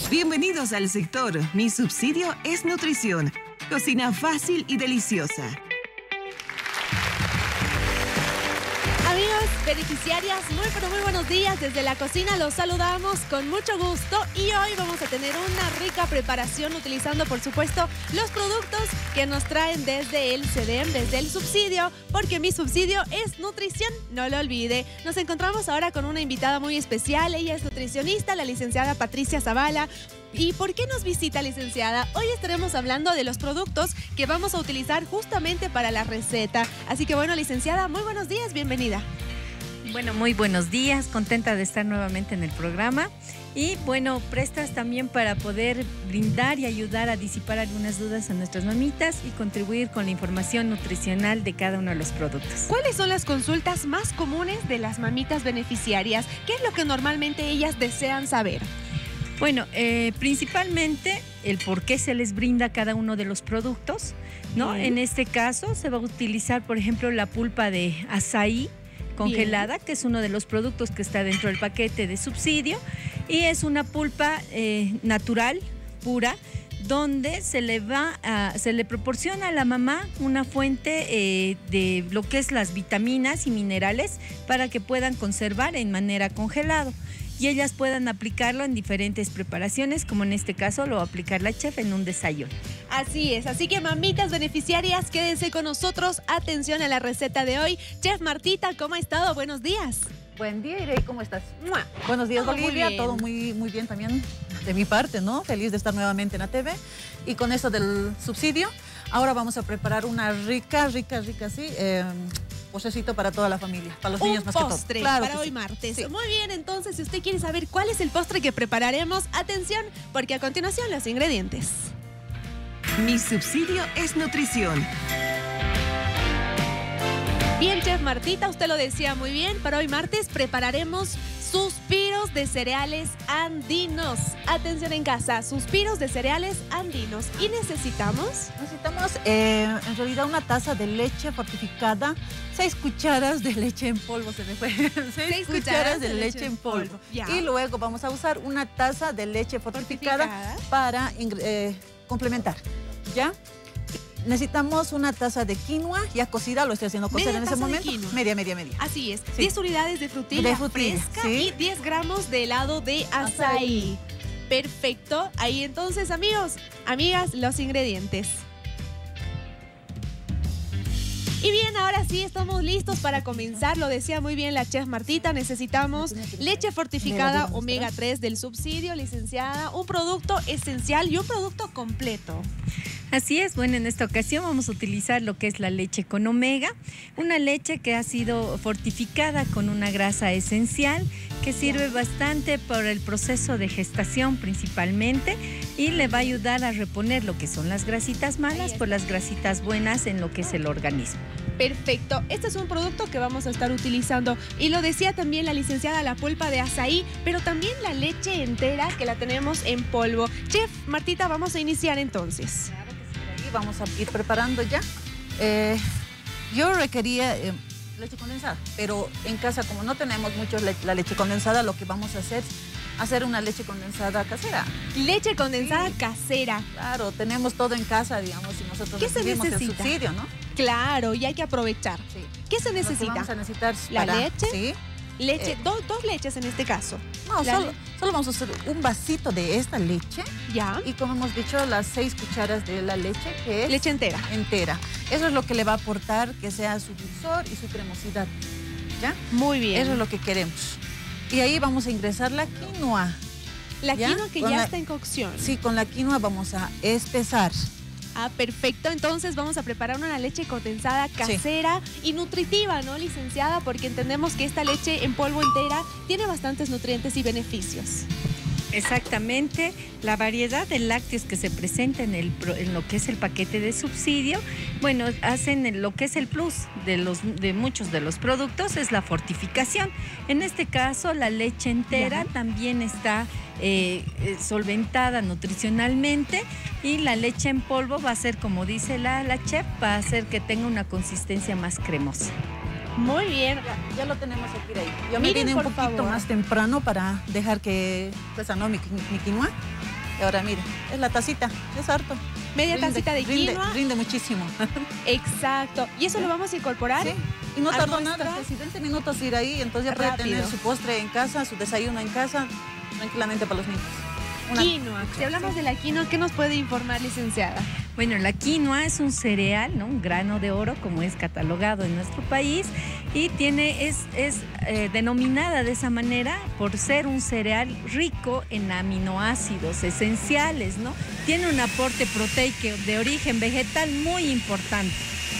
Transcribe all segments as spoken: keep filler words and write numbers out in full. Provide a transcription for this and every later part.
Bienvenidos al sector. Mi subsidio es nutrición. Cocina fácil y deliciosa. Amigos beneficiarias, muy pero muy buenos días. Desde la cocina los saludamos con mucho gusto y hoy vamos a tener una rica preparación utilizando, por supuesto, los productos que nos traen desde el C D E M, desde el subsidio, porque mi subsidio es nutrición, no lo olvide. Nos encontramos ahora con una invitada muy especial. Ella es nutricionista, la licenciada Patricia Zavala. ¿Y por qué nos visita, licenciada? Hoy estaremos hablando de los productos que vamos a utilizar justamente para la receta. Así que bueno, licenciada, muy buenos días, bienvenida. Bueno, muy buenos días, contenta de estar nuevamente en el programa. Y bueno, prestas también para poder brindar y ayudar a disipar algunas dudas a nuestras mamitas y contribuir con la información nutricional de cada uno de los productos. ¿Cuáles son las consultas más comunes de las mamitas beneficiarias? ¿Qué es lo que normalmente ellas desean saber? Bueno, eh, principalmente el por qué se les brinda cada uno de los productos, ¿no? Bien. En este caso se va a utilizar, por ejemplo, la pulpa de azaí congelada, bien, que es uno de los productos que está dentro del paquete de subsidio, y es una pulpa eh, natural, pura, donde se le va a, se le proporciona a la mamá una fuente eh, de lo que es las vitaminas y minerales para que puedan conservar en manera congelado y ellas puedan aplicarlo en diferentes preparaciones, como en este caso lo va a aplicar la chef en un desayuno. Así es, así que mamitas beneficiarias, quédense con nosotros. Atención a la receta de hoy. Chef Martita, ¿cómo ha estado? Buenos días. Buen día, Irene, ¿cómo estás? ¡Mua! Buenos días, todo Bolivia. Muy todo muy, muy bien también de mi parte, ¿no? Feliz de estar nuevamente en la T V. Y con esto del subsidio, ahora vamos a preparar una rica, rica, rica, sí, eh, postrecito para toda la familia, para los un niños más que todo. postre Claro para hoy sí. martes. Sí. Muy bien, entonces, si usted quiere saber cuál es el postre que prepararemos, atención, porque a continuación los ingredientes. Mi subsidio es nutrición. Bien, Chef Martita, usted lo decía muy bien. Para hoy martes prepararemos suspiros de cereales andinos. Atención en casa, suspiros de cereales andinos. ¿Y necesitamos? Necesitamos eh, en realidad una taza de leche fortificada, seis cucharas de leche en polvo, se me fue. seis, seis cucharas, cucharas de, de leche, leche en polvo. polvo. Y luego vamos a usar una taza de leche fortificada, fortificada. para eh, complementar, ¿ya? Necesitamos una taza de quinoa ya cocida, lo estoy haciendo cocer en ese momento. Media, media, media. Así es. Sí. diez unidades de frutilla, de frutilla fresca, sí, y diez gramos de helado de azaí. azaí. Perfecto. Ahí entonces, amigos, amigas, los ingredientes. Y bien, ahora sí estamos listos para comenzar. Lo decía muy bien la chef Martita. Necesitamos leche fortificada omega tres del subsidio, licenciada. Un producto esencial y un producto completo. Así es, bueno, en esta ocasión vamos a utilizar lo que es la leche con omega, una leche que ha sido fortificada con una grasa esencial que sirve bastante por el proceso de gestación principalmente y le va a ayudar a reponer lo que son las grasitas malas por las grasitas buenas en lo que es el organismo. Perfecto, este es un producto que vamos a estar utilizando y lo decía también la licenciada, la pulpa de azaí, pero también la leche entera que la tenemos en polvo. Chef Martita, vamos a iniciar entonces. Vamos a ir preparando ya. Eh, yo requería eh, leche condensada, pero en casa como no tenemos mucho le la leche condensada, lo que vamos a hacer es hacer una leche condensada casera. Leche condensada sí. casera. Claro, tenemos todo en casa, digamos, y nosotros recibimos el subsidio, ¿no? Claro, y hay que aprovechar. Sí. ¿Qué se necesita? Lo que vamos a necesitar la para, leche. Sí. Leche, eh, dos, dos leches en este caso. No, solo, solo vamos a hacer un vasito de esta leche. Ya. Y como hemos dicho, las seis cucharas de la leche, que es... Leche entera. Entera. Eso es lo que le va a aportar que sea su dulzor y su cremosidad. ¿Ya? Muy bien. Eso es lo que queremos. Y ahí vamos a ingresar la quinoa. La ¿ya? quinoa que con ya la, está en cocción. Sí, con la quinoa vamos a espesar. Ah, perfecto. Entonces vamos a preparar una leche condensada casera sí. y nutritiva, ¿no, licenciada? Porque entendemos que esta leche en polvo entera tiene bastantes nutrientes y beneficios. Exactamente, la variedad de lácteos que se presenta en, el, en lo que es el paquete de subsidio, bueno, hacen lo que es el plus de, los, de muchos de los productos, es la fortificación. En este caso, la leche entera ya. también está eh, solventada nutricionalmente y la leche en polvo va a ser, como dice la, la chef, va a hacer que tenga una consistencia más cremosa. Muy bien. Ya, ya lo tenemos aquí ahí. Yo me vine un poquito favor. más temprano para dejar que pues, no, mi, mi, mi quinoa. Y ahora mire, es la tacita, es harto. Media Rinde, tacita de rinde, quinoa. Rinde muchísimo. Exacto. ¿Y eso ¿Sí? lo vamos a incorporar? Sí. Y no ¿A tardó nuestra? nada, si veinte minutos ir ahí, entonces ya puede Rápido. tener su postre en casa, su desayuno en casa, tranquilamente para los niños. Una- Quinoa. Si hablamos de la quinoa, ¿qué nos puede informar, licenciada? Bueno, la quinoa es un cereal, ¿no? Un grano de oro, como es catalogado en nuestro país, y tiene, es, es eh, denominada de esa manera por ser un cereal rico en aminoácidos esenciales, ¿no? Tiene un aporte proteico de origen vegetal muy importante.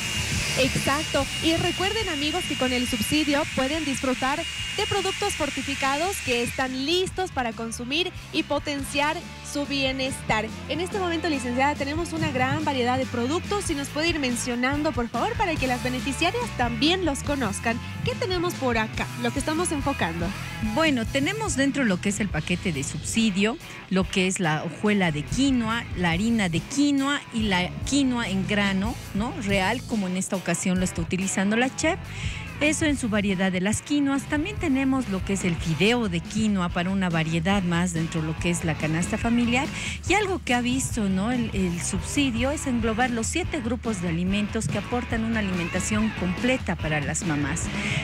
Exacto. Y recuerden, amigos, que con el subsidio pueden disfrutar de productos fortificados que están listos para consumir y potenciar su bienestar. En este momento, licenciada, tenemos una gran variedad de productos. Si nos puede ir mencionando, por favor, para que las beneficiarias también los conozcan. ¿Qué tenemos por acá? Lo que estamos enfocando. Bueno, tenemos dentro lo que es el paquete de subsidio, lo que es la hojuela de quinoa, la harina de quinoa y la quinoa en grano, ¿no? Real, como en esta ocasión lo está utilizando la chef. Eso en su variedad de las quinoas. También tenemos lo que es el fideo de quinoa para una variedad más dentro de lo que es la canasta familiar. Y algo que ha visto, ¿no? el, el subsidio es englobar los siete grupos de alimentos que aportan una alimentación completa para las mamás.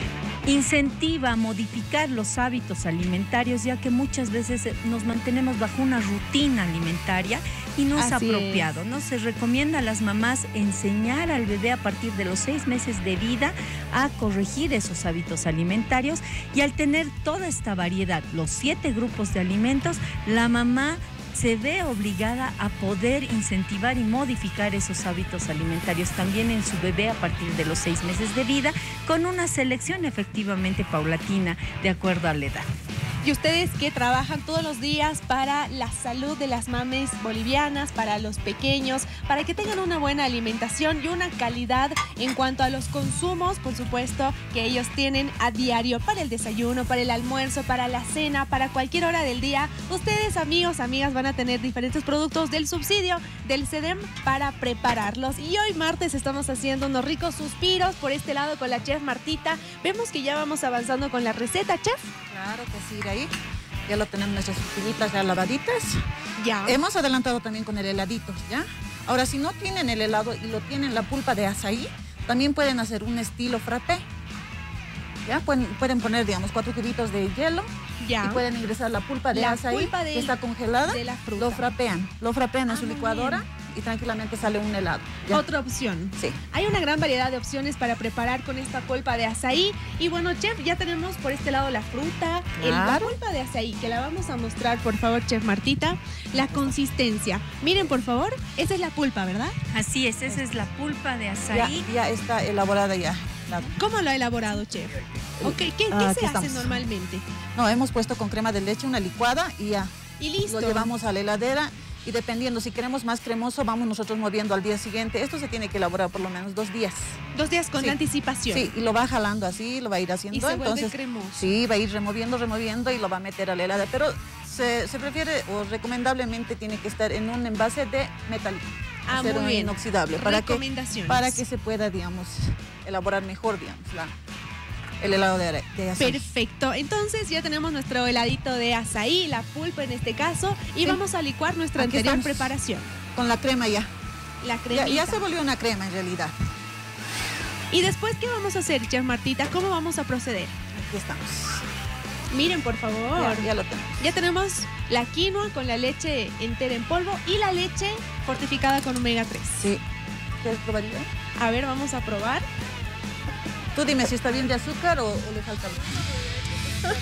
Incentiva a modificar los hábitos alimentarios, ya que muchas veces nos mantenemos bajo una rutina alimentaria y no es Así apropiado, ¿no? Se recomienda a las mamás enseñar al bebé a partir de los seis meses de vida a corregir esos hábitos alimentarios, y al tener toda esta variedad, los siete grupos de alimentos, la mamá se ve obligada a poder incentivar y modificar esos hábitos alimentarios también en su bebé a partir de los seis meses de vida, con una selección efectivamente paulatina de acuerdo a la edad. Y ustedes que trabajan todos los días para la salud de las mames bolivianas, para los pequeños, para que tengan una buena alimentación y una calidad en cuanto a los consumos, por supuesto, que ellos tienen a diario para el desayuno, para el almuerzo, para la cena, para cualquier hora del día. Ustedes, amigos, amigas, van a tener diferentes productos del subsidio del C E D E M para prepararlos. Y hoy martes estamos haciendo unos ricos suspiros por este lado con la chef Martita. Vemos que ya vamos avanzando con la receta, chef. Claro que sí, ahí ya lo tenemos nuestras tortillitas ya lavaditas. Ya. Hemos adelantado también con el heladito, ¿ya? Ahora, si no tienen el helado y lo tienen la pulpa de azaí, también pueden hacer un estilo frappé. ¿Ya? Pueden, pueden poner, digamos, cuatro cubitos de hielo Ya. y pueden ingresar la pulpa de La azaí pulpa de- que está congelada. de la fruta. Lo frapean, lo frapean en Ah, su muy licuadora bien. y tranquilamente sale un helado. ¿ya? Otra opción. Sí. Hay una gran variedad de opciones para preparar con esta pulpa de azaí. Y bueno, chef, ya tenemos por este lado la fruta, el- la Claro. pulpa de azaí, que la vamos a mostrar, por favor, chef Martita. La consistencia. Miren, por favor, esa es la pulpa, ¿verdad? Así es, esa es la pulpa de Ya, azaí. ya está elaborada ya. La- ¿Cómo lo ha elaborado, chef? Ok, ¿qué, qué Ah, se aquí hace estamos. normalmente? No, hemos puesto con crema de leche una licuada y ya. Y listo. Lo llevamos a la heladera y dependiendo, si queremos más cremoso, vamos nosotros moviendo al día siguiente. Esto se tiene que elaborar por lo menos dos días. Dos días con Sí. anticipación. Sí, y lo va jalando así, lo va a ir haciendo. Y se vuelve entonces, cremoso. sí, va a ir removiendo, removiendo y lo va a meter a la heladera. Pero se, se prefiere o recomendablemente tiene que estar en un envase de metal. Ah, acero muy bien. inoxidable. Para que, Recomendaciones. para que se pueda, digamos, elaborar mejor, digamos, la, el helado de, de azaí. Perfecto, entonces ya tenemos nuestro heladito de azaí, la pulpa en este caso, y Sí. vamos a licuar nuestra Aquí anterior estamos. preparación, Con la crema ya. la ya. cremita. Ya se volvió una crema en realidad. Y después, ¿qué vamos a hacer, chef Martita? ¿Cómo vamos a proceder? Aquí estamos. Miren, por favor. Ya, ya lo tenemos. Ya tenemos la quinoa con la leche entera en polvo y la leche fortificada con omega tres. Sí. ¿Quieres probar ya? A ver, vamos a probar. Tú dime si está bien de azúcar o, o le falta algo.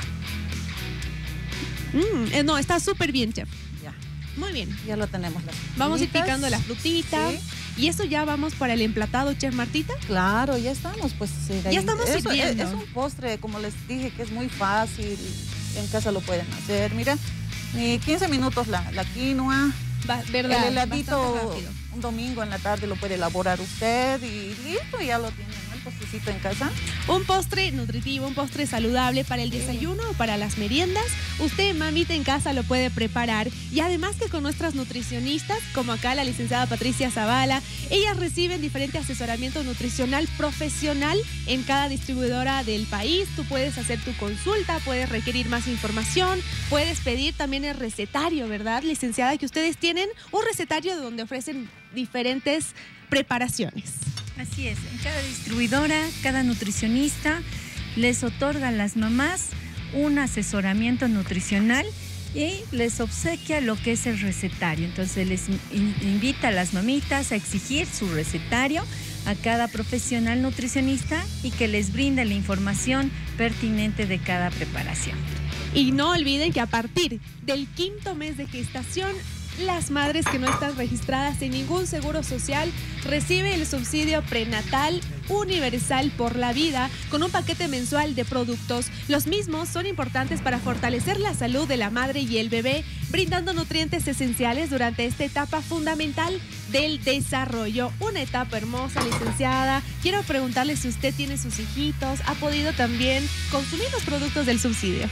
Mm, eh, no, está súper bien, chef. Ya, Muy bien. ya lo tenemos. Las Vamos a ir frutitas. picando la frutita. Sí. Y eso ya vamos para el emplatado, chef Martita. Claro, ya estamos, pues. eh, Ya ahí. estamos Eso es, sirviendo. es un postre, como les dije, que es muy fácil. En casa lo pueden hacer. Mira, ni quince minutos la, la quinoa. Va, ¿verdad? El heladito Bastante rápido. un domingo en la tarde lo puede elaborar usted y listo, ya lo tiene, ¿no? El postrecito en casa. Un postre nutritivo, un postre saludable para el desayuno o para las meriendas. Usted, mamita, en casa lo puede preparar. Y además que con nuestras nutricionistas, como acá la licenciada Patricia Zavala, ellas reciben diferente asesoramiento nutricional profesional en cada distribuidora del país. Tú puedes hacer tu consulta, puedes requerir más información, puedes pedir también el recetario, ¿verdad, licenciada? Que ustedes tienen un recetario donde ofrecen diferentes preparaciones. Así es, en cada distribuidora, cada nutricionista les otorga a las mamás un asesoramiento nutricional y les obsequia lo que es el recetario. Entonces les in- invita a las mamitas a exigir su recetario a cada profesional nutricionista y que les brinde la información pertinente de cada preparación. Y no olviden que a partir del quinto mes de gestación, las madres que no están registradas en ningún seguro social reciben el subsidio prenatal universal por la vida con un paquete mensual de productos. Los mismos son importantes para fortalecer la salud de la madre y el bebé, brindando nutrientes esenciales durante esta etapa fundamental del desarrollo. Una etapa hermosa, licenciada. Quiero preguntarle si usted tiene sus hijitos, ¿ha podido también consumir los productos del subsidio?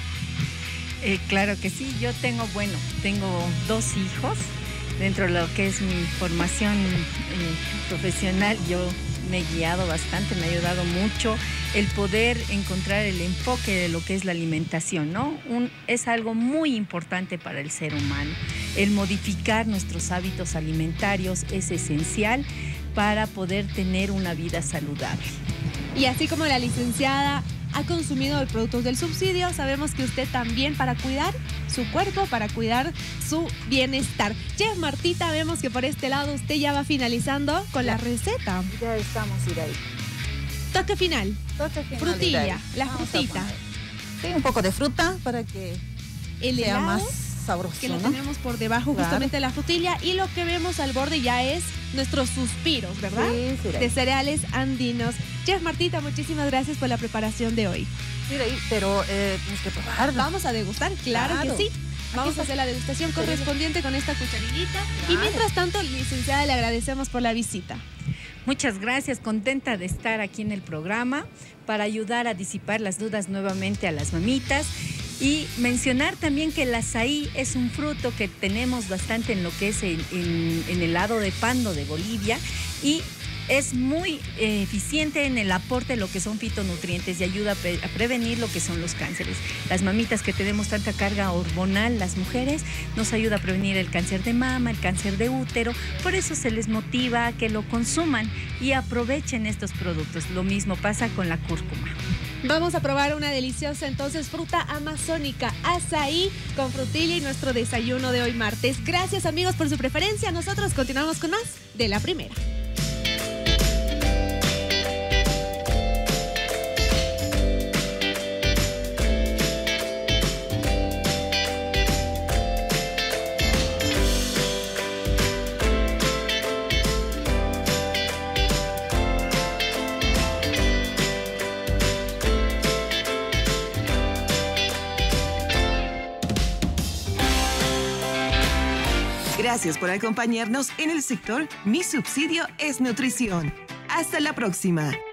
Eh, claro que sí, yo tengo, bueno, tengo dos hijos. Dentro de lo que es mi formación eh, profesional, yo me he guiado bastante, me ha ayudado mucho el poder encontrar el enfoque de lo que es la alimentación, ¿no? Un, es algo muy importante para el ser humano. El modificar nuestros hábitos alimentarios es esencial para poder tener una vida saludable. Y así como la licenciada ha consumido los productos del subsidio, sabemos que usted también, para cuidar su cuerpo, para cuidar su bienestar. Chef Martita, vemos que por este lado usted ya va finalizando con ya, la receta. Ya estamos, Iraí. Toque final. Toque final. Frutilla, Iraí. la Vamos frutita. Sí, un poco de fruta para que el sea helado, más sabroso, que lo ¿no? tenemos por debajo, claro, justamente la frutilla, y lo que vemos al borde ya es nuestros suspiros, ¿verdad? Sí, sí, de cereales andinos. Chef Martita, muchísimas gracias por la preparación de hoy. Mira, pero eh, tienes que probarlo. Vamos a degustar, claro, claro. que sí. Vamos a hacer la degustación correspondiente con esta cucharillita. Claro. Y mientras tanto, licenciada, le agradecemos por la visita. Muchas gracias, contenta de estar aquí en el programa para ayudar a disipar las dudas nuevamente a las mamitas. Y mencionar también que el azaí es un fruto que tenemos bastante en lo que es en, en, en el lado de Pando de Bolivia, y es muy eh, eficiente en el aporte de lo que son fitonutrientes y ayuda a, pre a prevenir lo que son los cánceres. Las mamitas que tenemos tanta carga hormonal, las mujeres, nos ayuda a prevenir el cáncer de mama, el cáncer de útero. Por eso se les motiva a que lo consuman y aprovechen estos productos. Lo mismo pasa con la cúrcuma. Vamos a probar una deliciosa entonces fruta amazónica, azaí con frutilla, y nuestro desayuno de hoy martes. Gracias, amigos, por su preferencia. Nosotros continuamos con más de La Primera. Gracias por acompañarnos en el sector Mi Subsidio es Nutrición. Hasta la próxima.